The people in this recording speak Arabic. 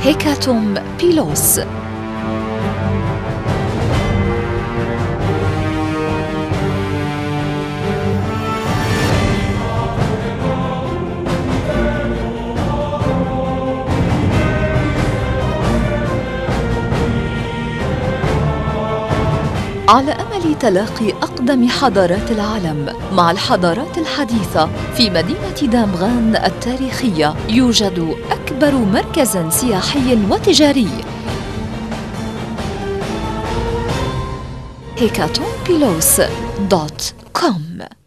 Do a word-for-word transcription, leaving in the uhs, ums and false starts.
هيكاتوم بيلوس. على أمل تلاقي أقدم حضارات العالم مع الحضارات الحديثة في مدينة دامغان التاريخية، يوجد أكبر مركز سياحي وتجاري. هيكاتوم بيلوس دوت كوم.